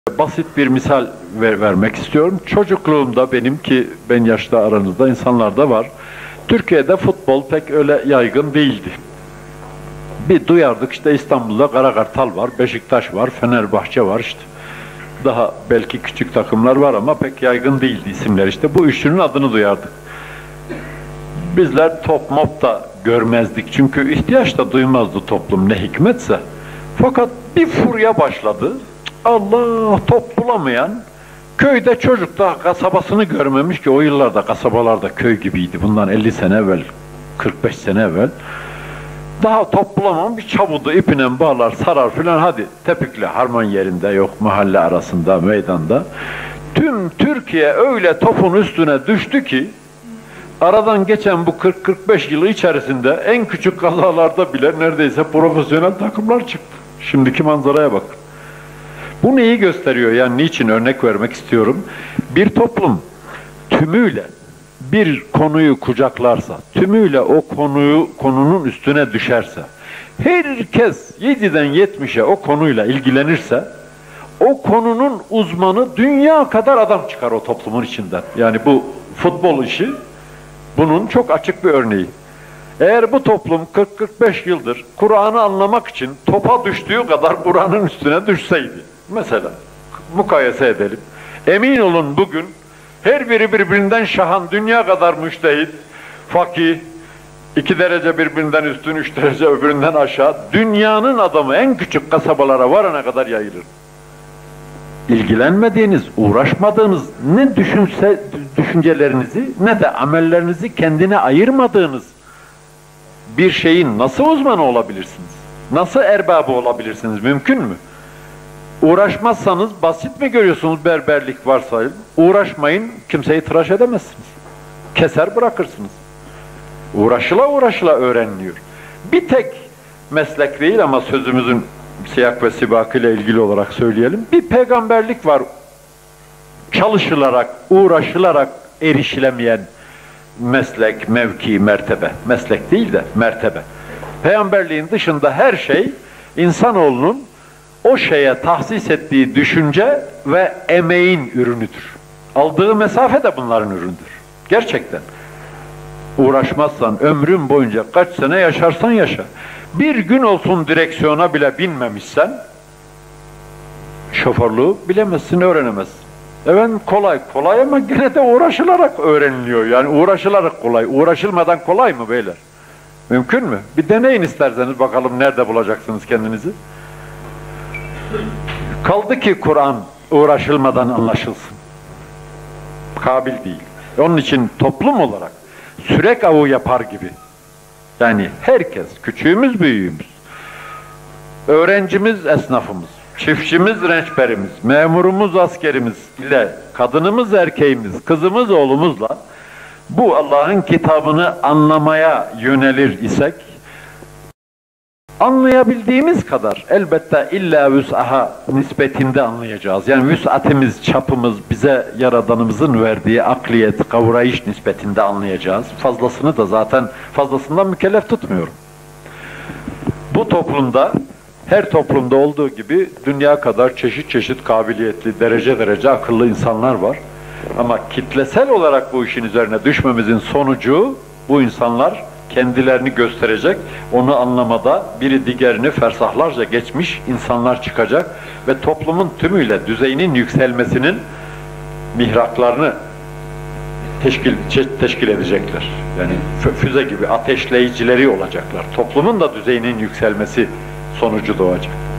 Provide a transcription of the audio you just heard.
Basit bir misal vermek istiyorum. Çocukluğumda ben yaşta aranızda insanlar da var. Türkiye'de futbol pek öyle yaygın değildi. Bir duyardık işte İstanbul'da Karakartal var, Beşiktaş var, Fenerbahçe var işte. Daha belki küçük takımlar var ama pek yaygın değildi isimler işte. Bu üçünün adını duyardık. Bizler top mop da görmezdik çünkü ihtiyaç da duymazdı toplum ne hikmetse. Fakat bir furya başladı. Allah, top bulamayan, köyde çocuk da kasabasını görmemiş ki o yıllarda kasabalarda köy gibiydi. Bundan 50 sene evvel, 45 sene evvel. Daha top bulamam bir çabudu ipine bağlar sarar filan hadi tepikle harman yerinde yok mahalle arasında meydanda. Tüm Türkiye öyle topun üstüne düştü ki aradan geçen bu 40-45 yılı içerisinde en küçük kazalarda bile neredeyse profesyonel takımlar çıktı. Şimdiki manzaraya bakın. Bu neyi gösteriyor? Yani niçin örnek vermek istiyorum? Bir toplum tümüyle bir konuyu kucaklarsa, tümüyle o konunun üstüne düşerse, herkes 7'den 70'e o konuyla ilgilenirse, o konunun uzmanı dünya kadar adam çıkar o toplumun içinden. Yani bu futbol işi bunun çok açık bir örneği. Eğer bu toplum 40-45 yıldır Kur'an'ı anlamak için topa düştüğü kadar Kur'an'ın üstüne düşseydi, mesela mukayese edelim. Emin olun bugün her biri birbirinden şahan, dünya kadar müştehit, fakih, 2 derece birbirinden üstün, 3 derece öbüründen aşağı, dünyanın adamı en küçük kasabalara varana kadar yayılır. İlgilenmediğiniz, uğraşmadığınız, ne düşüncelerinizi ne de amellerinizi kendine ayırmadığınız bir şeyin nasıl uzmanı olabilirsiniz? Nasıl erbabı olabilirsiniz? Mümkün mü? Uğraşmazsanız basit mi görüyorsunuz berberlik varsayın? Uğraşmayın, kimseyi tıraş edemezsiniz. Keser bırakırsınız. Uğraşıla öğreniliyor. Bir tek meslek değil ama sözümüzün siyak ve sibakıyla ilgili olarak söyleyelim. Bir peygamberlik var. Çalışılarak, uğraşılarak erişilemeyen meslek, mevki, mertebe. Meslek değil de mertebe. Peygamberliğin dışında her şey insanoğlunun o şeye tahsis ettiği düşünce ve emeğin ürünüdür. Aldığı mesafe de bunların ürünüdür. Gerçekten. Uğraşmazsan ömrün boyunca kaç sene yaşarsan yaşa. Bir gün olsun direksiyona bile binmemişsen şoförlüğü bilemezsin, öğrenemezsin. Evet kolay ama gene de uğraşılarak öğreniliyor. Yani uğraşılarak kolay. Uğraşılmadan kolay mı beyler? Mümkün mü? Bir deneyin isterseniz bakalım nerede bulacaksınız kendinizi. Kaldı ki Kur'an uğraşılmadan anlaşılsın. Kabil değil. Onun için toplum olarak sürek avı yapar gibi. Yani herkes, küçüğümüz büyüğümüz, öğrencimiz esnafımız, çiftçimiz rençberimiz, memurumuz askerimiz ile kadınımız erkeğimiz, kızımız oğlumuzla bu Allah'ın kitabını anlamaya yönelir isek, anlayabildiğimiz kadar elbette illa vüs'aha nispetinde anlayacağız. Yani vüs'atimiz, çapımız, bize Yaradanımızın verdiği akliyet, kavrayış nispetinde anlayacağız. Fazlasını da zaten fazlasından mükellef tutmuyorum. Bu toplumda, her toplumda olduğu gibi dünya kadar çeşit çeşit kabiliyetli, derece akıllı insanlar var. Ama kitlesel olarak bu işin üzerine düşmemizin sonucu bu insanlar kendilerini gösterecek, onu anlamada biri diğerini fersahlarca geçmiş insanlar çıkacak ve toplumun tümüyle düzeyinin yükselmesinin mihraklarını teşkil edecekler. Yani füze gibi ateşleyicileri olacaklar. Toplumun da düzeyinin yükselmesi sonucu doğacak.